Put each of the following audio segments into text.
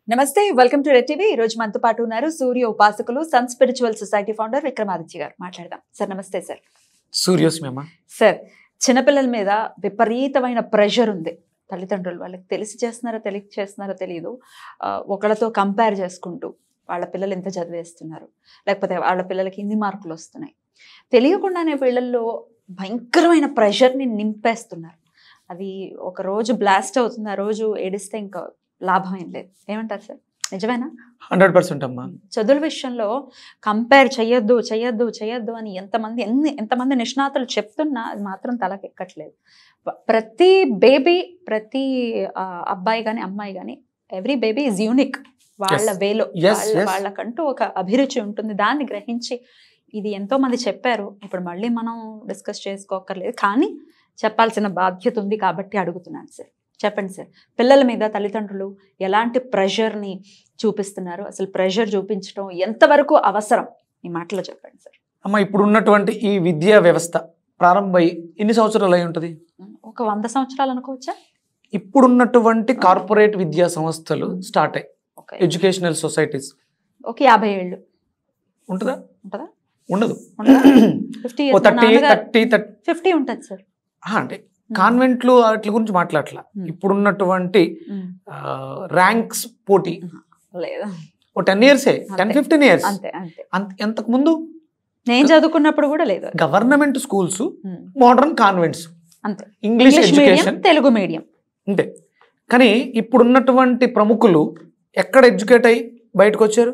నమస్తే, welcome to RedTV. ఈ రోజు మనతో పాటు ఉన్నారు సూర్య ఉపాసకులు sun spiritual society founder Vikramaditya గారు. మాట్లాడదాం సార్. నమస్తే సార్. సూర్యోస్మేమా సార్, చిన్నపిల్లల మీద విపరీతమైన ప్రెషర్ ఉంది. తల్లిదండ్రులు వాళ్ళకి తెలిసి చేస్తున్నారో తెలియదు, ఒకళ్ళతో కంపేర్ చేసుకుంటూ వాళ్ళ పిల్లలు ఎంత చదివేస్తున్నారు, లేకపోతే వాళ్ళ పిల్లలకి ఇన్ని మార్కులు వస్తున్నాయి, తెలియకుండానే వీళ్ళల్లో భయంకరమైన ప్రెషర్ని నింపేస్తున్నారు. అది ఒక రోజు బ్లాస్ట్ అవుతుంది, ఆ రోజు ఏడిస్తే ఇంకా లాభం ఏం లేదు. ఏమంటారు సార్, నిజమేనా? 100% అమ్మా. చదువుల విషయంలో కంపేర్ చెయ్యొద్దు అని ఎంతమంది నిష్ణాతులు చెప్తున్నా అది మాత్రం తలకెక్కట్లేదు. ప్రతి బేబీ, ప్రతి అబ్బాయి కానీ అమ్మాయి కానీ, ఎవ్రీ బేబీ ఈజ్ యూనిక్. వాళ్ళ వేలో వాళ్ళకంటూ ఒక అభిరుచి ఉంటుంది. దాన్ని గ్రహించి ఇది ఎంతో మంది చెప్పారు, ఇప్పుడు మళ్ళీ మనం డిస్కస్ చేసుకోకర్లేదు, కానీ చెప్పాల్సిన బాధ్యత ఉంది కాబట్టి అడుగుతున్నాను సార్. చెప్పండి సార్, పిల్లల మీద తల్లిదండ్రులు ఎలాంటి ప్రెషర్ని చూపిస్తున్నారు, అసలు ప్రెషర్ చూపించడం ఎంతవరకు అవసరం, ఈ మాటలో చెప్పండి సార్. అమ్మ, ఇప్పుడు ఉన్నటువంటి ఈ విద్యా వ్యవస్థ ప్రారంభమై ఎన్ని సంవత్సరాలు అయి ఉంటుంది? ఒక 100 సంవత్సరాలు అనుకోవచ్చా? ఇప్పుడున్నటువంటి కార్పొరేట్ విద్యా సంస్థలు స్టార్ట్ అయ్యి ఎడ్యుకేషనల్ సొసైటీస్ ఒక 50 ఏళ్ళు ఉంటుందా? ఉండదు. 50 ఉంటుంది సార్. అంటే కాన్వెంట్లు వాటి గురించి మాట్లాడట్లా. ఇప్పుడున్నటువంటి ర్యాంక్స్ పోటీ లేదా, 10 years 10-15 years ఎంతకు ముందు నేను చదువుకున్నప్పుడు కూడా లేదు. గవర్నమెంట్ స్కూల్స్, మోడర్న్ కాన్వెంట్స్, అంతే, ఇంగ్లీష్ ఎడ్యుకేషన్, తెలుగు మీడియం అంతే. కానీ ఇప్పుడున్నటువంటి ప్రముఖులు ఎక్కడ ఎడ్యుకేట్ అయ్యి బయటకు వచ్చారు?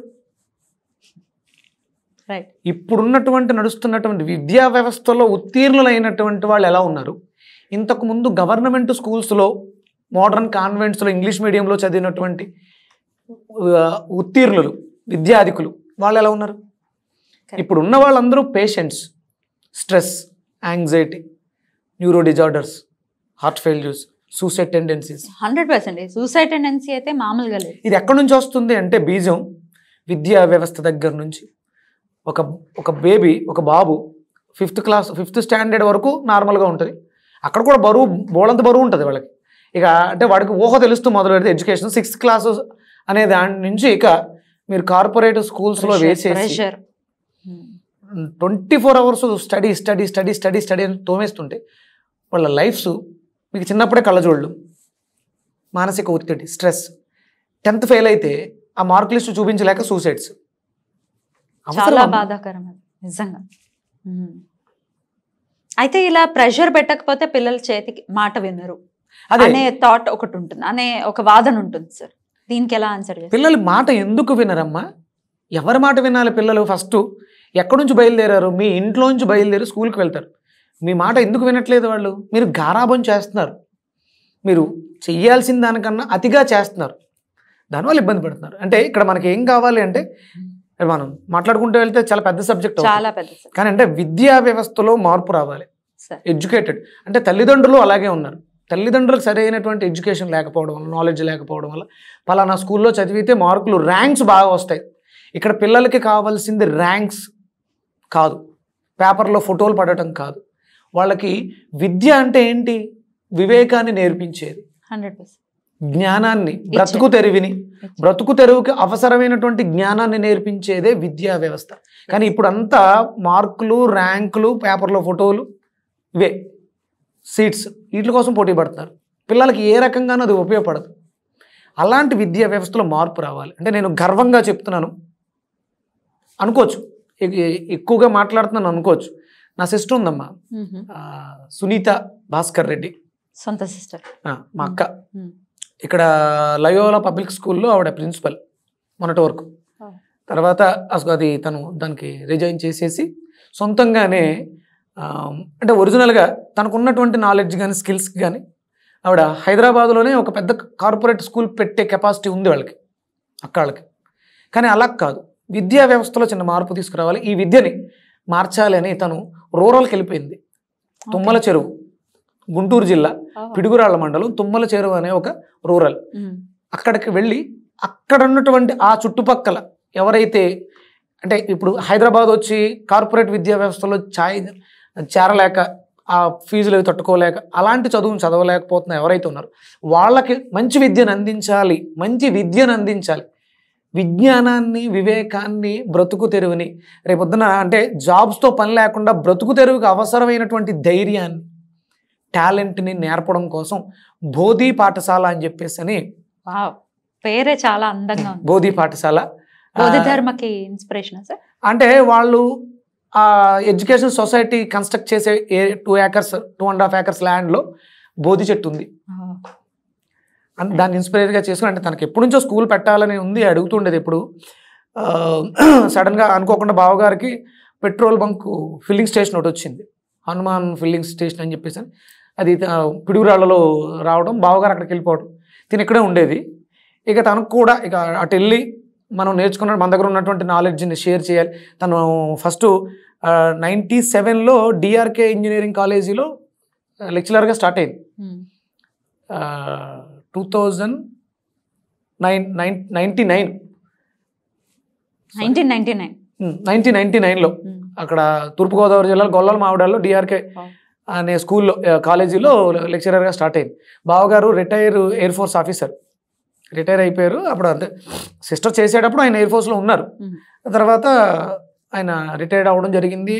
ఇప్పుడున్నటువంటి నడుస్తున్నటువంటి విద్యా వ్యవస్థలో ఉత్తీర్ణులైనటువంటి వాళ్ళు ఎలా ఉన్నారు? ఇంతకుముందు గవర్నమెంట్ స్కూల్స్లో, మోడర్న్ కాన్వెంట్స్లో, ఇంగ్లీష్ మీడియంలో చదివినటువంటి ఉత్తీర్ణులు, విద్యాధికులు వాళ్ళు ఎలా ఉన్నారు? ఇప్పుడు ఉన్న వాళ్ళందరూ patients, stress, anxiety, neuro disorders, heart failures, suicide tendencies. 100% suicide tendency అయితే మామూలుగా లేదు. ఇది ఎక్కడి నుంచి వస్తుంది అంటే బీజం విద్యా వ్యవస్థ దగ్గర నుంచి. ఒక బేబీ, ఒక బాబు 5th స్టాండర్డ్ వరకు నార్మల్గా ఉంటుంది. అక్కడ కూడా బోళంత బరువు ఉంటుంది వాళ్ళకి. ఇక అంటే వాడికి ఊహ తెలుస్తూ మొదలు పెడితే ఎడ్యుకేషన్ 6th class అనే దాని నుంచి ఇక మీరు కార్పొరేట్ స్కూల్స్లో వేసేసి 24 hours స్టడీ అని తోమేస్తుంటే వాళ్ళ లైఫ్స్ మీకు చిన్నప్పుడే కళ్ళజోళ్ళు, మానసిక ఒత్తిడి, స్ట్రెస్. 10th ఫెయిల్ అయితే ఆ మార్క్ లిస్ట్ చూపించలేక సూసైడ్స్. చాలా బాధాకరం అది నిజంగా. అయితే ఇలా ప్రెషర్ పెట్టకపోతే పిల్లల చేతికి మాట వినరు అనే థాట్ ఒకటి ఉంటుంది, అనే ఒక వాదన ఉంటుంది సార్. దీనికి ఎలా ఆన్సర్ చేస్తారు? పిల్లలు మాట ఎందుకు వినరమ్మా? ఎవరి మాట వినాలి పిల్లలు? ఫస్ట్ ఎక్కడి నుంచి బయలుదేరారు? మీ ఇంట్లో నుంచి బయలుదేరి స్కూల్కి వెళ్తారు. మీ మాట ఎందుకు వినట్లేదు వాళ్ళు? మీరు గారాబం చేస్తున్నారు, మీరు చెయ్యాల్సిన దానికన్నా అతిగా చేస్తున్నారు, దానివల్ల ఇబ్బంది పడుతున్నారు. అంటే ఇక్కడ మనకి ఏం కావాలి అంటే, మనం మాట్లాడుకుంటూ వెళ్తే చాలా పెద్ద సబ్జెక్ట్, చాలా పెద్ద. కానీ అంటే విద్యా వ్యవస్థలో మార్పు రావాలి. ఎడ్యుకేటెడ్ అంటే తల్లిదండ్రులు అలాగే ఉన్నారు. తల్లిదండ్రులకు సరైనటువంటి ఎడ్యుకేషన్ లేకపోవడం వల్ల, నాలెడ్జ్ లేకపోవడం వల్ల పలానా స్కూల్లో చదివితే మార్కులు, ర్యాంక్స్ బాగా వస్తాయి. ఇక్కడ పిల్లలకి కావాల్సింది ర్యాంక్స్ కాదు, పేపర్లో ఫోటోలు పడటం కాదు. వాళ్ళకి విద్య అంటే ఏంటి? వివేకాన్ని నేర్పించేది, 100% జ్ఞానాన్ని, బ్రతుకు తెరువుకి అవసరమైనటువంటి జ్ఞానాన్ని నేర్పించేదే విద్యా వ్యవస్థ. కానీ ఇప్పుడు అంతా మార్కులు, ర్యాంకులు, పేపర్లో ఫోటోలు, ఇవే సీట్స్, వీటి కోసం పోటీ పడుతున్నారు. పిల్లలకి ఏ రకంగానూ అది ఉపయోగపడదు. అలాంటి విద్యా వ్యవస్థలో మార్పు రావాలి. అంటే నేను గర్వంగా చెప్తున్నాను అనుకోవచ్చు, ఎక్కువగా మాట్లాడుతున్నాను అనుకోవచ్చు. నా సిస్టర్ ఉందమ్మా, సునీత భాస్కర్ రెడ్డి, సొంత సిస్టర్, మా అక్క. ఇక్కడ లయోలా పబ్లిక్ స్కూల్లో ఆవిడ ప్రిన్సిపల్ మొన్నటి వరకు. తర్వాత అది తను దానికి రిజైన్ చేసేసి సొంతంగానే, అంటే ఒరిజినల్గా తనకున్నటువంటి నాలెడ్జ్ కానీ, స్కిల్స్ కానీ ఆవిడ హైదరాబాద్లోనే ఒక పెద్ద కార్పొరేట్ స్కూల్ పెట్టే కెపాసిటీ ఉంది వాళ్ళకి, అక్కళ్ళకి. కానీ అలా కాదు, విద్యా వ్యవస్థలో చిన్న మార్పు తీసుకురావాలి, ఈ విద్యని మార్చాలి అని తను రూరల్కి వెళ్ళిపోయింది. తుమ్మల చెరువు, గుంటూరు జిల్లా పిడుగురాళ్ల మండలం తుమ్మల చెరువు అనే ఒక రూరల్. అక్కడికి వెళ్ళి అక్కడ ఉన్నటువంటి ఆ చుట్టుపక్కల ఎవరైతే, అంటే ఇప్పుడు హైదరాబాద్ వచ్చి కార్పొరేట్ విద్యా వ్యవస్థలో చేరలేక ఆ ఫీజులు అవి తట్టుకోలేక అలాంటి చదువును చదవలేకపోతున్న ఎవరైతే ఉన్నారో వాళ్ళకి మంచి విద్యను అందించాలి, మంచి విద్యను అందించాలి, విజ్ఞానాన్ని, వివేకాన్ని, బ్రతుకు తెరువుని, రేపొద్దున అంటే జాబ్స్తో పని లేకుండా బ్రతుకు తెరువుకి అవసరమైనటువంటి ధైర్యాన్ని, టాలెంట్ని నేర్పడం కోసం బోధి పాఠశాల అని చెప్పేసి అని, పేరే చాలా అందంగా ఉంది, బోధి పాఠశాల. బోధి ధర్మకి ఇన్స్పిరేషన్ సార్. అంటే వాళ్ళు ఎడ్యుకేషన్ సొసైటీ కన్స్ట్రక్ట్ చేసే 2.5 acres ల్యాండ్లో బోధి చెట్టు ఉంది. దాన్ని ఇన్స్పైర్గా చేసుకుని, అంటే తనకి ఎప్పటి నుంచో స్కూల్ పెట్టాలని ఉంది, అడుగుతుండేది. ఎప్పుడు సడన్గా అనుకోకుండా బావగారికి పెట్రోల్ బంక్ ఫిల్లింగ్ స్టేషన్ ఒకటి వచ్చింది, హనుమాన్ ఫిల్లింగ్ స్టేషన్ అని చెప్పేసి. అది పిడుగురాళ్లలో రావడం, బావగారు అక్కడికి వెళ్ళిపోవడం, తిని ఇక్కడే ఉండేది. ఇక తనకు కూడా ఇక అటు వెళ్ళి మనం నేర్చుకున్న మన దగ్గర ఉన్నటువంటి నాలెడ్జ్ని షేర్ చేయాలి. తను ఫస్ట్ 97లో డిఆర్కే ఇంజనీరింగ్ కాలేజీలో లెక్చరర్గా స్టార్ట్ అయింది. 1999లో అక్కడ తూర్పుగోదావరి జిల్లా గొల్లల మావిడాల్లో డిఆర్కే అనే స్కూల్లో కాలేజీలో లెక్చరర్గా స్టార్ట్ అయింది. బావగారు ఎయిర్ ఫోర్స్ ఆఫీసర్, రిటైర్ అయిపోయారు. అప్పుడు అంతే, సిస్టర్ చేసేటప్పుడు ఆయన ఎయిర్ ఫోర్స్లో ఉన్నారు. తర్వాత ఆయన రిటైర్డ్ అవ్వడం జరిగింది.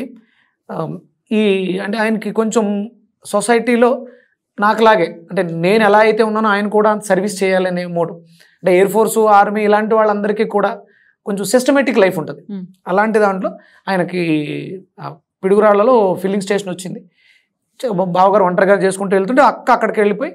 అంటే ఆయనకి కొంచెం సొసైటీలో నాకులాగే, అంటే నేను ఎలా అయితే ఉన్నానో ఆయన కూడా సర్వీస్ చేయాలనే మోటు. అంటే ఎయిర్ ఫోర్సు, ఆర్మీ ఇలాంటి వాళ్ళందరికీ కూడా కొంచెం సిస్టమేటిక్ లైఫ్ ఉంటుంది. అలాంటి దాంట్లో ఆయనకి పిడుగురాళ్లలో ఫిల్లింగ్ స్టేషన్ వచ్చింది. బావగారు ఒంటరిగా చేసుకుంటూ వెళ్తుంటే అక్కడికి వెళ్ళిపోయి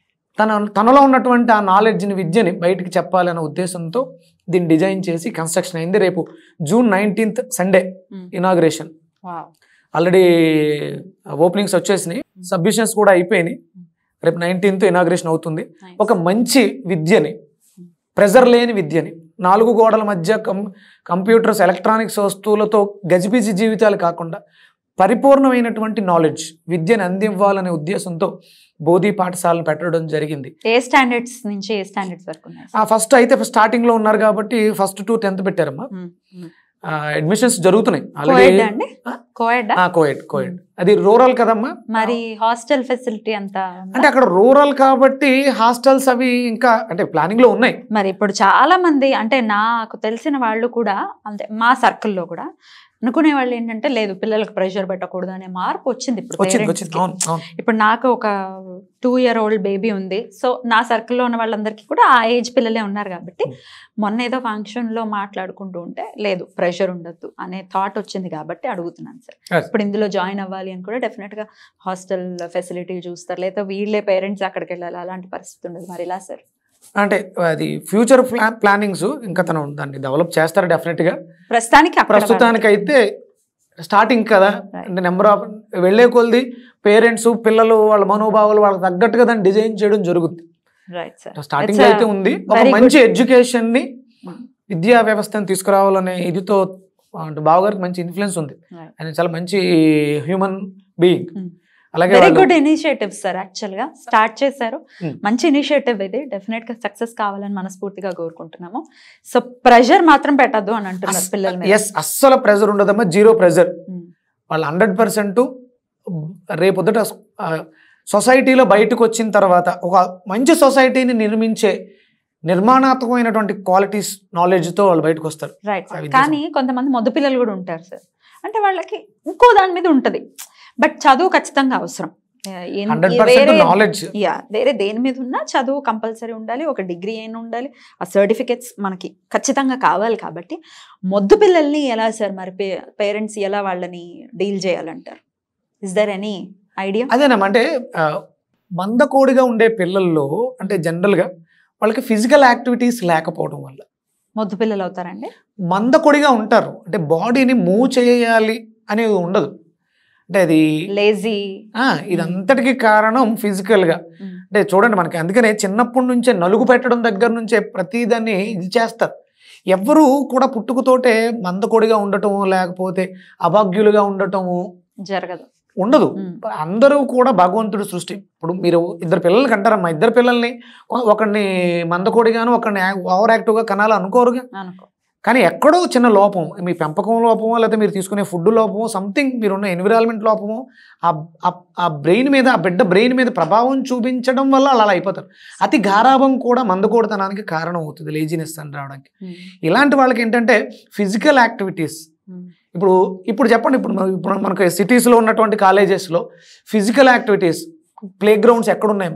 తనలో ఉన్నటువంటి ఆ నాలెడ్జ్ని, విద్యని బయటికి చెప్పాలనే ఉద్దేశంతో దీన్ని డిజైన్ చేసి కన్స్ట్రక్షన్ అయింది. రేపు June 19th Sunday inauguration. Already openings వచ్చేసినాయి, సబ్మిషన్స్ కూడా అయిపోయినాయి. రేపు 19th ఇనాగ్రేషన్ అవుతుంది. ఒక మంచి విద్యని, ప్రెజర్ లేని విద్యని, 4 గోడల మధ్య కంప్యూటర్స్, ఎలక్ట్రానిక్స్ వస్తువులతో గజిబిజి జీవితాలు కాకుండా పరిపూర్ణమైనటువంటి నాలెడ్జ్, విద్యను అందివ్వాలనే ఉద్దేశంతో బోధి పాఠశాలను పెట్టడం జరిగింది. ఏ స్టాండర్డ్స్ నుంచి ఏ స్టాండర్డ్స్ వరకు? ఫస్ట్ అయితే స్టార్టింగ్ లో ఉన్నారు కాబట్టి 1st to 10th పెట్టారమ్మా. అడ్మిషన్స్ జరుగుతున్నాయి ఆల్రెడీ. కోఎడ్. అది రూరల్ కదమ్మా, మరి హాస్టల్ ఫెసిలిటీ అంతా అంటే అక్కడ రూరల్ కాబట్టి హాస్టల్స్ అవి ఇంకా అంటే ప్లానింగ్ లో ఉన్నాయి. మరి ఇప్పుడు చాలా మంది, అంటే నాకు తెలిసిన వాళ్ళు కూడా అంతే, మా సర్కిల్లో కూడా అనుకునే వాళ్ళు ఏంటంటే, లేదు పిల్లలకు ప్రెషర్ పెట్టకూడదు అనే మార్పు వచ్చింది ఇప్పుడు. ఇప్పుడు నాకు ఒక 2-year-old బేబీ ఉంది. సో నా సర్కిల్లో ఉన్న వాళ్ళందరికీ కూడా ఆ ఏజ్ పిల్లలే ఉన్నారు కాబట్టి, మొన్న ఏదో ఫంక్షన్లో మాట్లాడుకుంటూ ఉంటే లేదు ప్రెషర్ ఉండద్దు అనే థాట్ వచ్చింది కాబట్టి అడుగుతున్నాను సార్. ఇప్పుడు ఇందులో జాయిన్ అవ్వాలి అని కూడా డెఫినెట్గా హాస్టల్ ఫెసిలిటీ చూస్తారు, లేదా వీళ్ళే పేరెంట్స్ అక్కడికి వెళ్ళాలి, అలాంటి పరిస్థితి ఉండదు. మరి ఇలా సార్ అంటే అది ఫ్యూచర్ ప్లానింగ్స్ ఇంకా తను దాన్ని డెవలప్ చేస్తారు డెఫినెట్గా. ప్రస్తుతానికి అయితే స్టార్టింగ్ కదా, అంటే నెంబర్ ఆఫ్ వెళ్ళే కొలది పేరెంట్స్, పిల్లలు, వాళ్ళ మనోభావాలు వాళ్ళకి తగ్గట్టుగా దాన్ని డిజైన్ చేయడం జరుగుతుంది. స్టార్టింగ్ అయితే ఉంది. ఒక మంచి ఎడ్యుకేషన్ ని, విద్యా వ్యవస్థను తీసుకురావాలనే ఇదితో బావగారికి మంచి ఇన్ఫ్లుయెన్స్ ఉంది. ఆయన చాలా మంచి హ్యూమన్ బీయింగ్. అలాగే very good initiative sir. Actual గా స్టార్ట్ చేశారు, మంచి ఇనిషియేటివ్ ఇది. డెఫినెట్ గా సక్సెస్ కావాలని మనస్ఫూర్తిగా కోరుకుంటున్నాము. సో ప్రెషర్ మాత్రం పెట్టద్దు అని అంటున్నారు పిల్లల మీద. అస్సలు ప్రెషర్ ఉండదమ్మా, 0 ప్రెషర్. వాళ్ళు 100% రేపొద్దుట సొసైటీలో బయటకు వచ్చిన తర్వాత ఒక మంచి సొసైటీని నిర్మించే నిర్మాణాత్మకమైనటువంటి క్వాలిటీస్, నాలెడ్జ్తో వాళ్ళు బయటకు వస్తారు. రైట్. కానీ కొంతమంది మొద్దు పిల్లలు కూడా ఉంటారు సార్, అంటే వాళ్ళకి ఇంకో దాని మీద ఉంటుంది, బట్ చదువు ఖచ్చితంగా అవసరం. వేరే దేని మీద ఉన్నా చదువు కంపల్సరీ ఉండాలి, ఒక డిగ్రీ అయినా ఉండాలి, ఆ సర్టిఫికెట్స్ మనకి ఖచ్చితంగా కావాలి. కాబట్టి మొద్దు పిల్లల్ని ఎలా సార్ మరి పేరెంట్స్ ఎలా వాళ్ళని డీల్ చేయాలంటారు? Is there any idea? అదేనమ్మా, అంటే మందకోడిగా ఉండే పిల్లల్లో అంటే జనరల్గా వాళ్ళకి ఫిజికల్ యాక్టివిటీస్ లేకపోవడం వల్ల మొద్దు పిల్లలు అవుతారండి. మందకొడిగా ఉంటారు, అంటే బాడీని మూవ్ చేయాలి అనేది ఉండదు. అంటే అది లేజీ, ఇదంతటికి కారణం ఫిజికల్గా. అంటే చూడండి మనకి, అందుకనే చిన్నప్పటి నుంచే నలుగు పెట్టడం దగ్గర నుంచే ప్రతిదాన్ని ఇది చేస్తారు. ఎవరు కూడా పుట్టుకతోటే మందకొడిగా ఉండటము, లేకపోతే అభాగ్యులుగా ఉండటము జరగదు, ఉండదు. అందరూ కూడా భగవంతుడు సృష్టి. ఇప్పుడు మీరు 2 పిల్లలకి అంటారమ్మా, 2 పిల్లల్ని ఒకరిని మందకోడిగాను ఒకరిని ఓవర్ యాక్టివ్గా కనాలి అనుకోరుగా. కానీ ఎక్కడో చిన్న లోపం, మీ పెంపకం లోపమో లేదా మీరు తీసుకునే ఫుడ్ లోపమో, సంథింగ్ మీరున్న ఎన్విరాన్మెంట్ లోపమో ఆ బ్రెయిన్ మీద, ఆ బిడ్డ బ్రెయిన్ మీద ప్రభావం చూపించడం వల్ల అలా అయిపోతారు. అతి గారాభం కూడా మందకోడతనానికి కారణం అవుతుంది, లేజినెస్ అని రావడానికి. ఇలాంటి వాళ్ళకి ఏంటంటే ఫిజికల్ యాక్టివిటీస్, ఇప్పుడు చెప్పండి, ఇప్పుడు మనకి సిటీస్లో ఉన్నటువంటి కాలేజెస్లో ఫిజికల్ యాక్టివిటీస్, ప్లే గ్రౌండ్స్ ఎక్కడున్నాయి?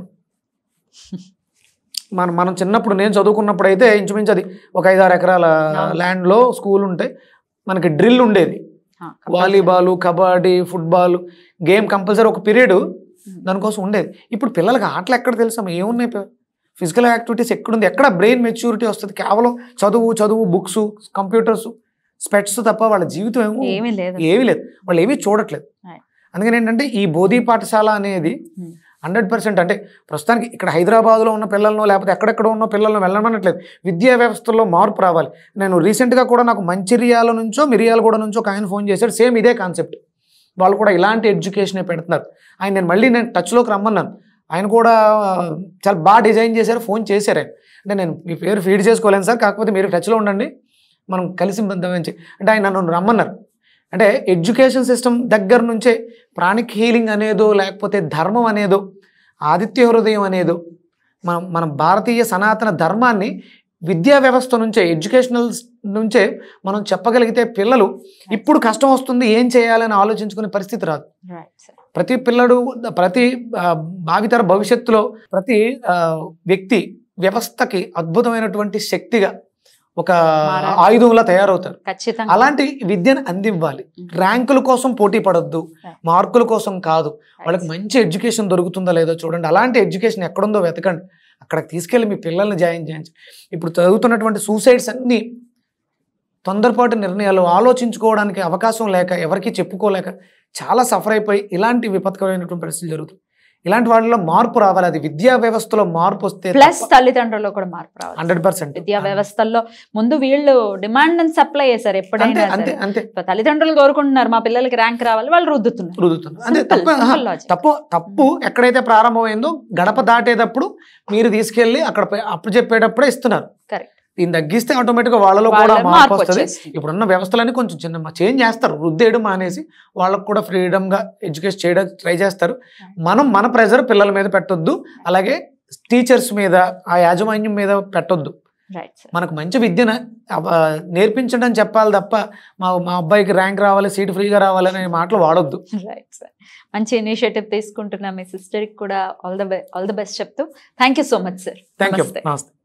మనం చిన్నప్పుడు, నేను చదువుకున్నప్పుడు అయితే ఇంచుమించు అది ఒక 5-6 ఎకరాల ల్యాండ్లో స్కూల్ ఉంటే మనకి డ్రిల్ ఉండేది, volleyball, kabaddi, football game compulsory ఒక పీరియడ్ దానికోసం ఉండేది. ఇప్పుడు పిల్లలకి ఆటలు ఎక్కడ తెలుసా, ఏమున్నాయి? ఫిజికల్ యాక్టివిటీస్ ఎక్కడుంది? ఎక్కడ బ్రెయిన్ మెచ్యూరిటీ వస్తుంది? కేవలం చదువు, బుక్స్, కంప్యూటర్స్, స్పెట్స్ తప్ప వాళ్ళ జీవితం ఏమీ లేదు, వాళ్ళు ఏమీ చూడట్లేదు. అందుకని ఏంటంటే ఈ బోధి పాఠశాల అనేది 100% అంటే ప్రస్తుతానికి ఇక్కడ హైదరాబాద్లో ఉన్న పిల్లలను లేకపోతే ఎక్కడెక్కడ ఉన్న పిల్లలను వెళ్ళమనట్లేదు, విద్యా వ్యవస్థలో మార్పు రావాలి. నేను రీసెంట్గా కూడా నాకు మంచిర్యాల నుంచో మిర్యాలగూడ నుంచో ఒక ఆయన ఫోన్ చేశాడు, సేమ్ ఇదే కాన్సెప్ట్. వాళ్ళు కూడా ఇలాంటి ఎడ్యుకేషనే పెడుతున్నారు. నేను మళ్ళీ టచ్లోకి రమ్మన్నాను, ఆయన కూడా చాలా బాగా డిజైన్ చేశారు, ఫోన్ చేశారు ఆయన. అంటే నేను మీ పేరు ఫీడ్ చేసుకోలేను సార్, కాకపోతే మీరు టచ్లో ఉండండి, మనం కలిసి అంటే ఆయన నన్ను రమ్మన్నారు. అంటే ఎడ్యుకేషన్ సిస్టమ్ దగ్గర నుంచే ప్రాణిక్ హీలింగ్ అనేదో లేకపోతే ధర్మం అనేదో ఆదిత్య హృదయం అనేదో మన భారతీయ సనాతన ధర్మాన్ని విద్యా వ్యవస్థ నుంచే, ఎడ్యుకేషనల్ నుంచే మనం చెప్పగలిగితే పిల్లలు ఇప్పుడు కష్టం వస్తుంది ఏం చేయాలని ఆలోచించుకునే పరిస్థితి రాదు. ప్రతి పిల్లడు, ప్రతి భావితర భవిష్యత్తులో ప్రతి వ్యక్తి వ్యవస్థకి అద్భుతమైనటువంటి శక్తిగా ఒక ఆయుధంలా తయారవుతారు. అలాంటి విద్యను అందివ్వాలి. ర్యాంకుల కోసం పోటీ పడొద్దు, మార్కుల కోసం కాదు, వాళ్ళకి మంచి ఎడ్యుకేషన్ దొరుకుతుందో లేదో చూడండి. అలాంటి ఎడ్యుకేషన్ ఎక్కడుందో వెతకండి, అక్కడికి తీసుకెళ్ళి మీ పిల్లల్ని జాయిన్ చేయించి. ఇప్పుడు చదువుతున్నటువంటి సూసైడ్స్ అన్నీ తొందరపాటు నిర్ణయాలు, ఆలోచించుకోవడానికి అవకాశం లేక, ఎవరికి చెప్పుకోలేక చాలా సఫర్ అయిపోయి ఇలాంటి విపత్కరమైనటువంటి పరిస్థితులు జరుగుతాయి. ఇలాంటి వాళ్ళలో మార్పు రావాలి. అది విద్యా వ్యవస్థలో మార్పు వస్తే, ప్లస్ తల్లిదండ్రుల్లో కూడా మార్పు రావాలి. 100% విద్యా వ్యవస్థల్లో ముందు వీళ్ళు డిమాండ్ అని సప్లై చేశారు ఎప్పుడైనా, అంతే తల్లిదండ్రులు కోరుకుంటున్నారు మా పిల్లలకి ర్యాంక్ రావాలి, వాళ్ళు రుద్దుతున్నారు. అంతే. తప్పు ఎక్కడైతే ప్రారంభమైందో గడప దాటేటప్పుడు మీరు తీసుకెళ్లి అక్కడ అప్పు చెప్పేటప్పుడే ఇస్తున్నారు. కరెక్ట్. దీన్ని తగ్గిస్తే ఆటోమేటిక్గా వాళ్ళలో కూడా మార్పు వస్తుంది. ఇప్పుడున్న వ్యవస్థలన్నీ కొంచెం చిన్న చేంజ్ చేస్తారు, రుద్దేయడం మానేసి వాళ్ళకు కూడా ఫ్రీడమ్గా ఎడ్యుకేషన్ చేయడం ట్రై చేస్తారు. మన ప్రెజర్ పిల్లల మీద పెట్టొద్దు, అలాగే టీచర్స్ మీద, ఆ యాజమాన్యం మీద పెట్టొద్దు. మనకు మంచి విద్యను నేర్పించడం చెప్పాలి తప్ప మా అబ్బాయికి ర్యాంక్ రావాలి, సీట్ ఫ్రీగా రావాలి అనే మాటలు వాడొద్దు. మంచి ఇనిషియేటివ్ తీసుకుంటున్నా మీ సిస్టర్కి కూడా ఆల్ ద బెస్ట్ చెప్తూ. Thank you so much sir. Thank you. నమస్తే.